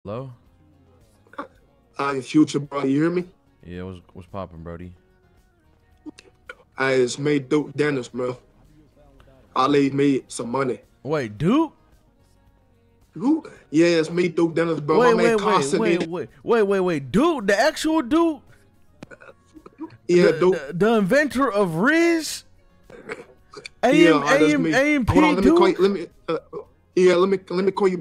Hello? Your future, bro. You hear me? Yeah, what's poppin', Brody? I just made dope Dennis, bro. I made some money. Wait, Duke? Who? Yeah, it's me, Duke Dennis, bro. Wait, My man constantly. wait, Duke, the actual Duke? Yeah, Duke. The inventor of Riz? Yeah, that's me. AMP Hold on, let me Duke? call you. Let me call you back.